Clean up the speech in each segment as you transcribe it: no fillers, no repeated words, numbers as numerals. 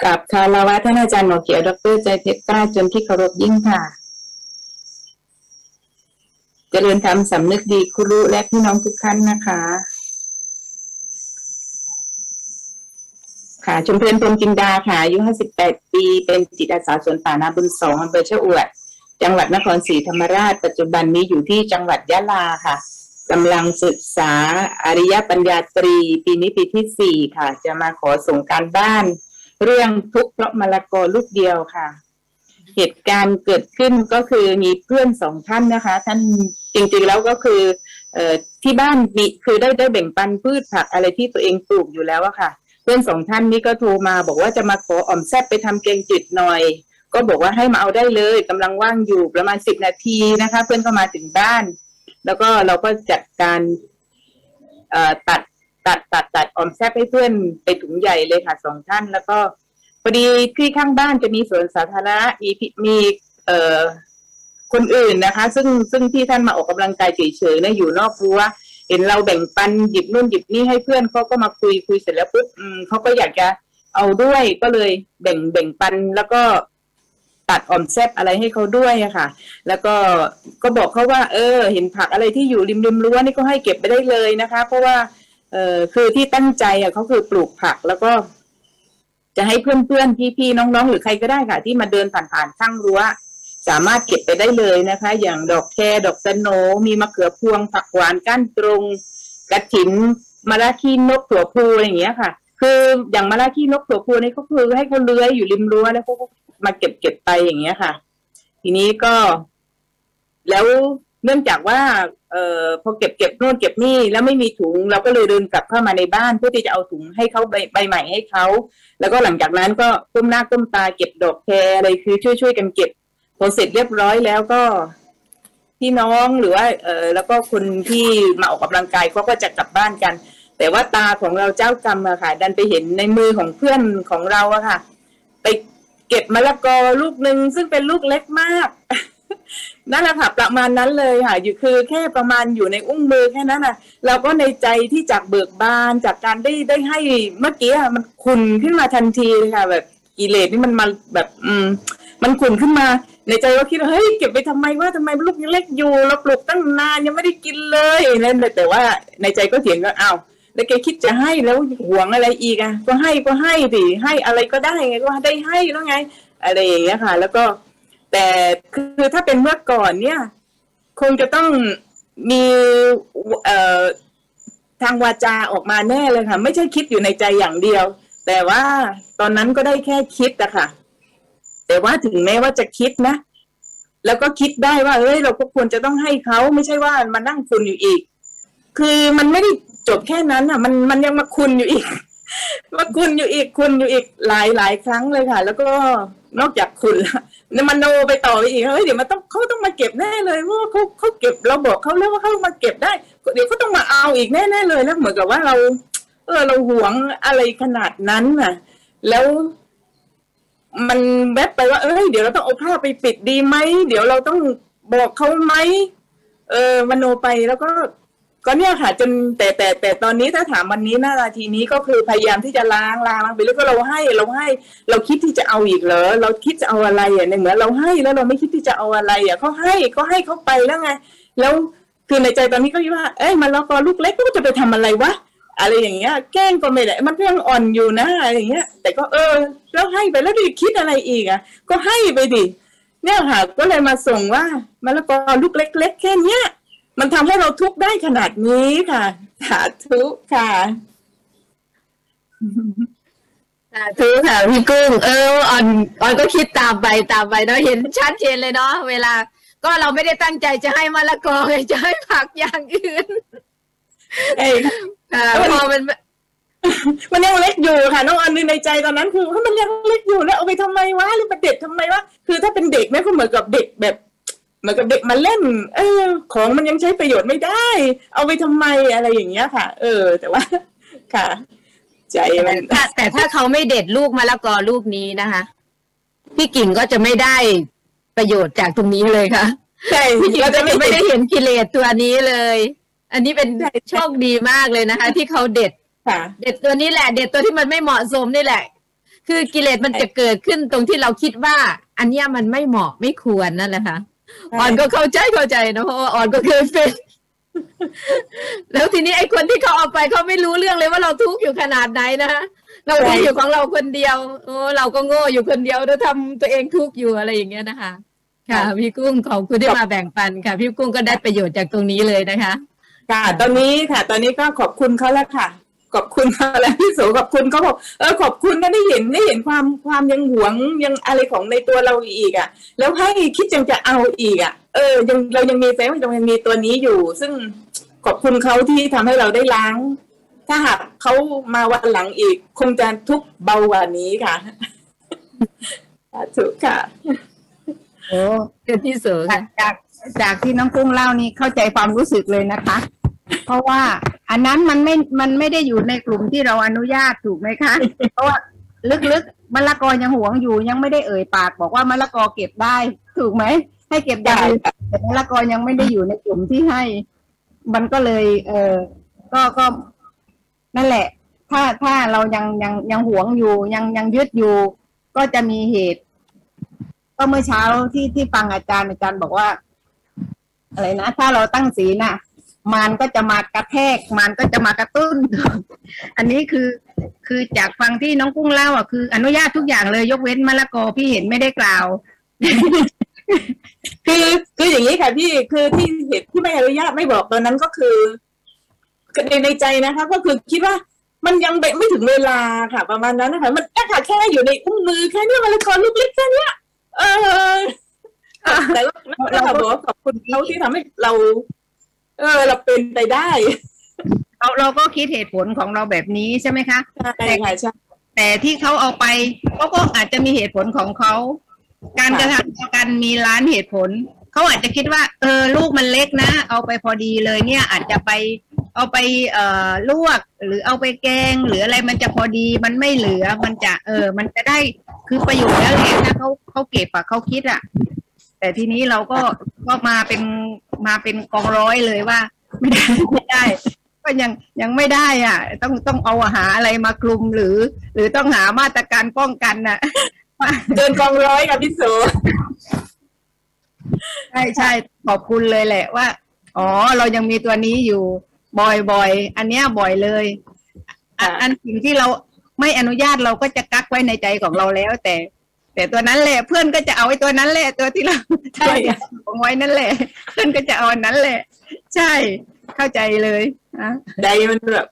กับคารวะท่านอาจารย์หมอเขียวดรใจเพชรกล้าจนที่เคารพยิ่งค่ะเจริญธรรมสำนึกดีครูและพี่น้องทุกท่านนะคะค่ะชุมเพลินพรหมจินดาค่ะอายุ58 ปีเป็นจิตอาสาสวนป่านาบุญ2อำเภอชะอวดจังหวัดนครศรีธรรมราชปัจจุบันนี้อยู่ที่จังหวัดยะลาค่ะกำลังศึกษาอริยปัญญาตรีปีนี้ปีที่4ค่ะจะมาขอส่งการบ้านเรื่องทุกข์เพราะมะละกอลูกเดียวค่ะเหตุการณ์เกิดขึ้นก็คือมีเพื่อน2 ท่านนะคะท่านจริงๆแล้วก็คือที่บ้านมีคือได้แบ่งปันพืชผักอะไรที่ตัวเองปลูกอยู่แล้วอะค่ะเพื่อน2 ท่านนี้ก็โทรมาบอกว่าจะมาขออ่อมแซ่บไปทำแกงจืดหน่อยก็บอกว่าให้มาเอาได้เลยกำลังว่างอยู่ประมาณ10 นาทีนะคะเพื่อนก็มาถึงบ้านแล้วก็เราก็จัดการตัดอ่อมแซ่บให้เพื่อนไปถุงใหญ่เลยค่ะ2 ท่านแล้วก็พอดีที่ข้างบ้านจะมีสวนสาธารณะมีคนอื่นนะคะซึ่งที่ท่านมาออกกำลังกายเฉยๆเนี่ยอยู่นอกรั้วเห็นเราแบ่งปันหยิบนู่นหยิบนี่ให้เพื่อนเขาก็มาคุยเสร็จแล้วปุ๊บเขาก็อยากจะเอาด้วยก็เลยแบ่งปันแล้วก็ตัดอ่อมแซ่บอะไรให้เขาด้วยอะค่ะแล้วก็บอกเขาว่าเห็นผักอะไรที่อยู่ริมรั้วนี่ก็ให้เก็บไปได้เลยนะคะเพราะว่าคือที่ตั้งใจอะเขาคือปลูกผักแล้วก็จะให้เพื่อนๆพี่ๆน้องๆหรือใครก็ได้ค่ะที่มาเดินผ่านข้างรั้วสามารถเก็บไปได้เลยนะคะอย่างดอกแคดอกสโนมีมะเขือพวงผักหวานก้านตรงกระถินมะระขี้นกถั่วพูอะไรอย่างเงี้ยค่ะคืออย่างมะระขี้นกถั่วพูนี่เขาคือให้เขาเลื้อยอยู่ริมรั้วแล้วเขาก็มาเก็บไปอย่างเงี้ยค่ะทีนี้ก็แล้วเนื่องจากว่าพอเก็บโน่นเก็บนี่แล้วไม่มีถุงเราก็เลยเดินกลับเข้ามาในบ้านเพื่อที่จะเอาถุงให้เขาใบใหม่ให้เขาแล้วก็หลังจากนั้นก็ก้มหน้าก้มตาเก็บดอกแคอะไรคือช่วยกันเก็บพอเสร็จเรียบร้อยแล้วก็พี่น้องหรือว่าแล้วก็คนที่มาออกกำลังกายเขาก็จะกลับบ้านกันแต่ว่าตาของเราเจ้ากรรมอะค่ะดันไปเห็นในมือของเพื่อนของเราอะค่ะไปเก็บมะละกอลูกนึงซึ่งเป็นลูกเล็กมากนั่นแหละค่ะประมาณนั้นเลยค่ะอยู่คือแค่ประมาณอยู่ในอุ้งมือแค่นั้นนะเราก็ในใจที่จากเบิกบานจากการได้ให้เมื่อกี้มันขุ่นขึ้นมาทันทีเลยค่ะแบบกิเลสนี่มันมาแบบมันขุ่นขึ้นมาในใจว่าคิดว่าเฮ้ยเก็บไปทำไมว่าทำไมลูกยังเล็กอยู่เราปลูกตั้งนานยังไม่ได้กินเลยนั่นแต่ว่าในใจก็เถียงก็อ้าวแล้วแกคิดจะให้แล้วหวงอะไรอีกอ่ะก็ให้สิให้อะไรก็ได้ไงก็ได้ให้แล้วไงอะไรอย่างเงี้ยค่ะแล้วก็แต่คือถ้าเป็นเมื่อก่อนเนี่ยคงจะต้องมีทางวาจาออกมาแน่เลยค่ะไม่ใช่คิดอยู่ในใจอย่างเดียวแต่ว่าตอนนั้นก็ได้แค่คิดอะค่ะแต่ว่าถึงแม้ว่าจะคิดนะแล้วก็คิดได้ว่าเฮ้ยเราก็ควรจะต้องให้เขาไม่ใช่ว่ามานั่งคุณอยู่อีกคือมันไม่ได้จบแค่นั้นอ่ะมันยังมาคุณอยู่อีกมาคุณอยู่อีกหลายครั้งเลยค่ะแล้วก็นอกจากคุณแล้วมันโนไปต่อไปอีกเฮ้ยเดี๋ยวมันต้องเขาต้องมาเก็บแน่เลยเพราะว่าเขาเก็บเราบอกเขาแล้วว่าเขามาเก็บได้เดี๋ยวเขาต้องมาเอาอีกแน่เลยแล้วเหมือนกับว่าเราหวงอะไรขนาดนั้นน่ะแล้วมันแวบไปว่าเดี๋ยวเราต้องเอาผ้าไปปิดดีไหมเดี๋ยวเราต้องบอกเขาไหมมโนไปแล้วก็เนี่ยค่ะจนแต่ตอนนี้ถ้าถามวันนี้นาทีนี้ก็คือพยายามที่จะล้างไปแล้วก็เราเราคิดที่จะเอาอีกเหรอเราคิดจะเอาอะไรอ่ะในเหมือนเราให้แล้วเราไม่คิดที่จะเอาอะไรอ่ะเขาให้เขาไปแล้วไงแล้วคือในใจตอนนี้ก็คิดว่ามันแล้วก็ลูกเล็กก็จะไปทำอะไรวะอะไรอย่างเงี้ยแกล้งก็ไม่ได้มันก็ยังอ่อนอยู่นะอะไรอย่างเงี้ยแต่ก็แล้วให้ไปแล้วดิคิดอะไรอีกอ่ะก็ให้ไปดิเนี่ยค่ะก็เลยมาส่งว่ามะละกอลูกเล็กๆแค่เนี้ยมันทำให้เราทุกข์ได้ขนาดนี้ค่ะสาธุค่ะสาธุค่ะพี่กุ้งอ่อนก็คิดตามไปเนาะเห็นชัดเจนเลยเนาะเวลาก็เราไม่ได้ตั้งใจจะให้มะละกอจะให้ผักอย่างอื่นพอมันยังเล็กอยู่ค่ะน้องอันนึงในใจตอนนั้นคือมันยังเล็กอยู่แล้วเอาไปทำไมวะหรือมาเด็ดทำไมวะคือถ้าเป็นเด็กแม่ก็เหมือนกับเด็กแบบเหมือนกับเด็กมาเล่นของมันยังใช้ประโยชน์ไม่ได้เอาไปทำไมอะไรอย่างเงี้ยค่ะแต่ว่าค่ะใจมันแต่ถ้าเขาไม่เด็ดลูกมะละกอลูกนี้นะคะพี่กิ่งก็จะไม่ได้ประโยชน์จากตรงนี้เลยค่ะใช่พี่กิ่งก็จะไม่ได้เห็นกิเลสตัวนี้เลยอันนี้เป็นโชคดีมากเลยนะคะที่เขาเด็ดตัวนี้แหละเด็ดตัวที่มันไม่เหมาะสมนี่แหละคือกิเลสมันจะเกิดขึ้นตรงที่เราคิดว่า อันเนี้ยมันไม่เหมาะไม่ควรนั่นแหละค่ะออนก็เข้าใจนะเพราะว่าออนก็เคยเป็นแล้วทีนี้ไอ้คนที่เขาเอาไปเขาไม่รู้เรื่องเลยว่าเราทุกข์อยู่ขนาดไหนนะคะเราทุกข์อยู่ของเราคนเดียวเราก็โง่อยู่คนเดียวแล้วทำตัวเองทุกข์อยู่อะไรอย่างเงี้ยนะคะค่ะพี่กุ้งขอบคุณที่มาแบ่งปันค่ะพี่กุ้งก็ได้ประโยชน์จากตรงนี้เลยนะคะค่ะตอนนี้ก็ขอบคุณเขาแล้วค่ะขอบคุณเขาแล้วพี่โสขอบคุณเขาบอกขอบคุณนะได้เห็นความยังหวงยังอะไรของในตัวเราอีกอ่ะแล้วให้คิดยังจะเอาอีกอ่ะเรายังมีแฟนยังมีตัวนี้อยู่ซึ่งขอบคุณเขาที่ทำให้เราได้ล้างถ้าหากเขามาวันหลังอีกคงจะทุกข์เบากว่านี้ค่ะถูกค่ะโอ้เป็นที่สุดจากที่น้องกุ้งเล่านี่เข้าใจความรู้สึกเลยนะคะเพราะว่าอันนั้นมันไม่ได้อยู่ในกลุ่มที่เราอนุญาตถูกไหมคะเพราะว่าลึกๆมะละกอยังหวงอยู่ยังไม่ได้เอ่ยปากบอกว่ามะละกอเก็บได้ถูกไหมให้เก็บได้แต่มะละกอยังไม่ได้อยู่ในกลุ่มที่ให้มันก็เลยก็นั่นแหละถ้าเรายังหวงอยู่ยังยึดอยู่ก็จะมีเหตุก็เมื่อเช้าที่ฟังอาจารย์บอกว่าอะไรนะถ้าเราตั้งศีลน่ะมันก็จะมากระแทกมันก็จะมากระตุ้นอันนี้คือจากฟังที่น้องกุ้งเล่าอ่ะคืออนุญาตทุกอย่างเลยยกเว้นมะละกอพี่เห็นไม่ได้กล่าวคืออย่างนี้ค่ะพี่คือที่เหตุที่ไม่อนุญาตไม่บอกตอนนั้นก็คือในใจนะคะก็คือคิดว่ามันยังไม่ถึงเวลาค่ะประมาณนั้นนะคะมันแค่อยู่ในอุ้งมือแค่นี้มะละกอลูกเล็กแค่นี้แต่เราบอกขอบคุณเขาที่ทำให้เราเราเป็นไปได้เราก็คิดเหตุผลของเราแบบนี้ใช่ไหมคะใช่ค่ะใช่แต่ที่เขาเอาไปก็อาจจะมีเหตุผลของเขาการกระทำกันมีล้านเหตุผลเขาอาจจะคิดว่าลูกมันเล็กนะเอาไปพอดีเลยเนี่ยอาจจะไปเอาไปลวกหรือเอาไปแกงหรืออะไรมันจะพอดีมันไม่เหลือมันจะมันจะได้คือประโยชน์แล้วแหละนะเขาเก็บเขาคิดอ่ะแต่ทีนี้เราก็มาเป็นกองร้อยเลยว่าไม่ได้ก็ยังไม่ได้อ่ะต้องเอาหาอะไรมาคลุมหรือต้องหามาตรการป้องกันน่ะเดินกองร้อยกับพี่โสใช่ขอบคุณเลยแหละว่าอ๋อเรายังมีตัวนี้อยู่บ่อยอันเนี้ยบ่อยเลยอันสิ่งที่เราไม่อนุญาตเราก็จะกักไว้ในใจของเราแล้วแต่ตัวนั้นแหละเพื่อนก็จะเอาไอ้ตัวนั้นแหละตัวที่เราใช่ของไว้นั่นแหละเพื่อนก็จะเอาอันนั้นแหละใช่เข้าใจเลยใจมันแบบ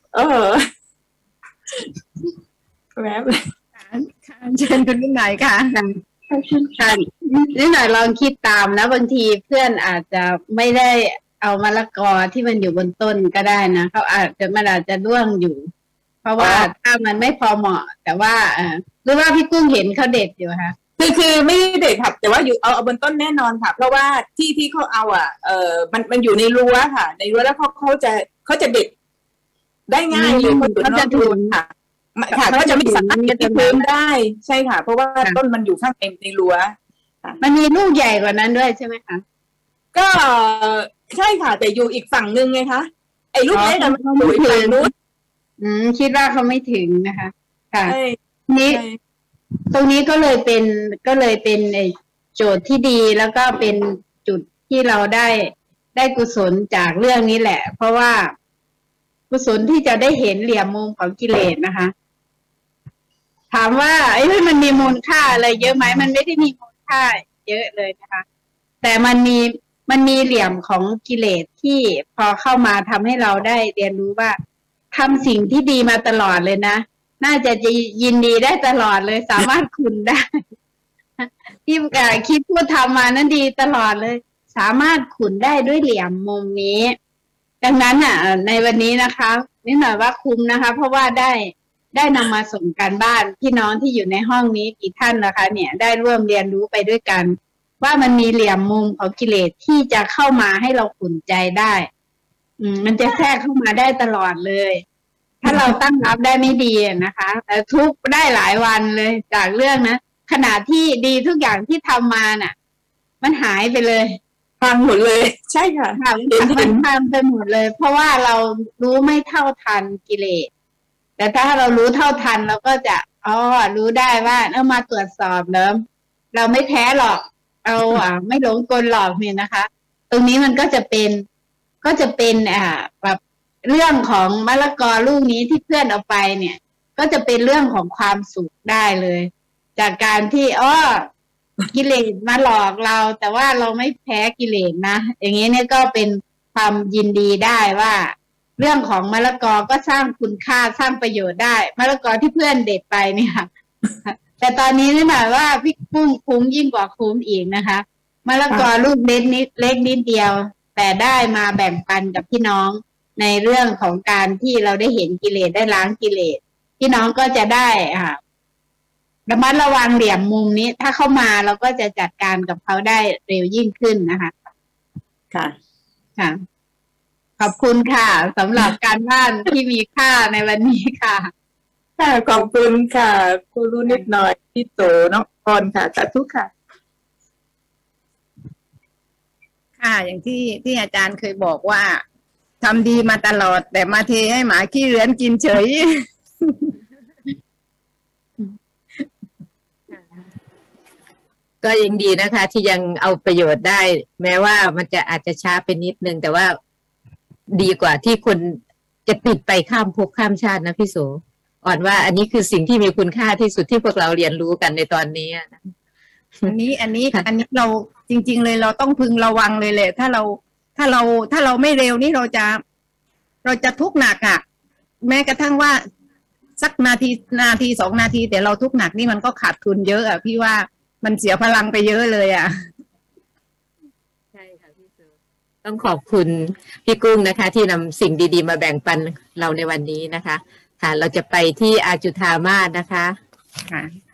แวบเชิญคุณนิดหน่อยค่ะค่ะนิดหน่อยลองคิดตามนะบางทีเพื่อนอาจจะไม่ได้เอามะละกอที่มันอยู่บนต้นก็ได้นะเขาอาจจะร่วงอยู่เพราะว่าถ้ามันไม่พอเหมาะแต่ว่าหรือว่าพี่กุ้งเห็นเขาเด็ดอยู่ค่ะคือไม่เด็ดค่ะแต่ว่าอยู่เอาบนต้นแน่นอนค่ะเพราะว่าที่เขาเอามันอยู่ในรั้วค่ะในรั้วแล้วเขาจะเด็ดได้ง่ายเลยเขาจะถูกค่ะก็จะไม่สามารถจะเพิ่มได้ใช่ค่ะเพราะว่าต้นมันอยู่ข้างในรั้วมันมีลูกใหญ่กว่านั้นด้วยใช่ไหมคะก็ใช่ค่ะแต่อยู่อีกฝั่งนึงไงคะไอ้ลูกเล็กมันอยู่อีกฝั่งนู้นคิดว่าเขาไม่ถึงนะคะค่ะนี้ตรงนี้ก็เลยเป็นโจทย์ที่ดีแล้วก็เป็นจุดที่เราได้กุศลจากเรื่องนี้แหละเพราะว่ากุศลที่จะได้เห็นเหลี่ยมมุมของกิเลสนะคะถามว่ามันมีมูลค่าอะไรเยอะไหมมันไม่ได้มีมูลค่าเยอะเลยนะคะแต่มันมีเหลี่ยมของกิเลสที่พอเข้ามาทำให้เราได้เรียนรู้ว่าทำสิ่งที่ดีมาตลอดเลยนะน่าจะยินดีได้ตลอดเลยสามารถคุณได้ที่คิดพูดทำมานั้นดีตลอดเลยสามารถขุนได้ด้วยเหลี่ยมมุมนี้ดังนั้นในวันนี้นะคะนิดหน่อยว่าคุ้มนะคะเพราะว่าได้นำมาส่งการบ้านพี่น้องที่อยู่ในห้องนี้กี่ท่านนะคะเนี่ยได้ร่วมเรียนรู้ไปด้วยกันว่ามันมีเหลี่ยมมุมของกิเลสที่จะเข้ามาให้เราขุนใจได้มันจะแทรกเข้ามาได้ตลอดเลยถ้าเราตั้งรับได้ไม่ดีนะคะแต่ทุกได้หลายวันเลยจากเรื่องนะขณะที่ดีทุกอย่างที่ทำมาน่ะมันหายไปเลยพังหมดเลยใช่ค่ะมันพังไปหมดเลยเพราะว่าเรารู้ไม่เท่าทันกิเลสแต่ถ้าเรารู้เท่าทันเราก็จะอ๋อรู้ได้ว่าเอามาตรวจสอบเนอะเราไม่แพ้หรอกเอาไม่หลงกลหลอกเนี่ยนะคะ ตรงนี้มันก็จะเป็นแบบเรื่องของมะละกอลูกนี้ที่เพื่อนเอาไปเนี่ย ก็จะเป็นเรื่องของความสุขได้เลย จากการที่กิเลสมาหลอกเรา แต่ว่าเราไม่แพ้กิเลสนะอย่างนี้เนี่ยก็เป็นความยินดีได้ว่าเรื่องของมะละกอก็สร้างคุณค่าสร้างประโยชน์ได้มะละกอที่เพื่อนเด็ดไปเนี่ยแต่ตอนนี้นี่หมายว่าพี่กุ้งคุ้มยิ่งกว่าคุ้มอีกนะคะมะละกอลูกเล็กนิดเดียวแต่ได้มาแบ่งปันกับพี่น้องในเรื่องของการที่เราได้เห็นกิเลสได้ล้างกิเลสพี่น้องก็จะได้ระมัดระวังเหลี่ยมมุมนี้ถ้าเข้ามาเราก็จะจัดการกับเขาได้เร็วยิ่งขึ้นนะคะค่ะขอบคุณค่ะสำหรับการบ้านที่มีค่าในวันนี้ค่ะขอบคุณค่ะครูรู้นิดหน่อยพี่โตน้องกรค่ะสาธุค่ะค่ะอย่างที่อาจารย์เคยบอกว่าทำดีมาตลอดแต่มาเทให้หมาขี้เรือนกินเฉยก็ยังดีนะคะที่ยังเอาประโยชน์ได้แม้ว่ามันจะอาจจะช้าไปนิดนึงแต่ว่าดีกว่าที่คนจะติดไปข้ามภพข้ามชาตินะพี่โสอ่อนว่าอันนี้คือสิ่งที่มีคุณค่าที่สุดที่พวกเราเรียนรู้กันในตอนนี้อันนี้เราจริงๆเลยเราต้องพึงระวังเลยแหละถ้าเราไม่เร็วนี่เราจะทุกข์หนักอ่ะแม้กระทั่งว่าสักนาที2 นาทีแต่เราทุกข์หนักนี่มันก็ขาดทุนเยอะอ่ะพี่ว่ามันเสียพลังไปเยอะเลยอ่ะใช่ค่ะพี่โสต้องขอบคุณพี่กุ้งนะคะที่นำสิ่งดีๆมาแบ่งปันเราในวันนี้นะคะค่ะเราจะไปที่อาจุธามาสนะคะค่ะ